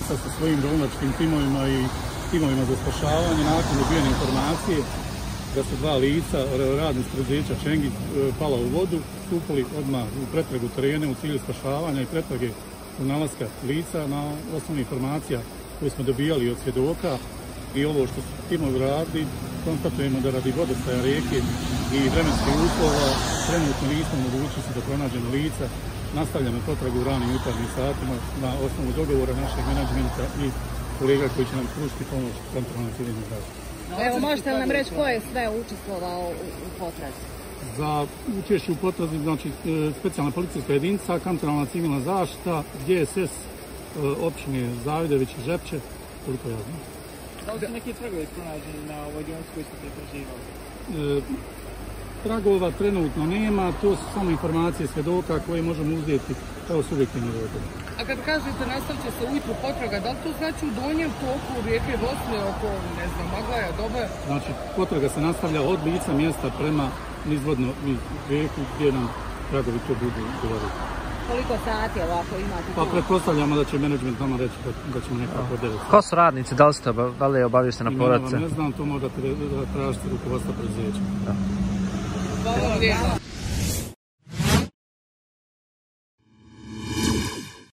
lica sa svojim dolimačkim timovima i timovima za spašavanje. Nakon dobijene informacije da su 2 lica radnici preduzeća Čengić pala u vodu, stupili odmah u pretragu terene u cilju spašavanja i pretrage nalaska lica na osnovu informacija koje smo dobijali od svjedoka i ovo što su timovi radili, konstatujemo da radi vodostaja rijeke i vremenskih uslova trenutno nismo u mogućnosti da pronađemo lica. Nastavljamo potragu u ranim jutarnjim satima na osnovu dogovora našeg menadžmenta i kolega koji će nam pružiti pomoć kontrolnom civilnom zaštitom. Evo, možete li nam reći ko je sve učestvovao u potrazi? Za učešće u potrazi, znači specijalna policijska jedinica, kontrolna civilna zaštita, GSS, općine Zavidović i Žepče, koliko ja znam. Da li su neki tragovi pronađeni na ovoj dionici koji ste pretraživali? Tragova trenutno nema, to su samo informacije svjedoka koje možemo uzeti kao subjektivni dokazi. A kad kažete nastavit će se ujutru potraga, da li to znači u donjem toku rijeke Bosne oko, ne znam, Maglaja, Dobe? Znači, potraga se nastavlja od lica mjesta prema nizvodno rijeku gdje nam tragovi to budu govoriti. Koliko sati ovako imate? Pa pretpostavljamo da će menadžment nama reći da ćemo nekako 9. Ko su radnici, da li je obaviještena porodica? Ne znam, to možete tražiti rukovodstva preduzeća. Hvala vam lijepo.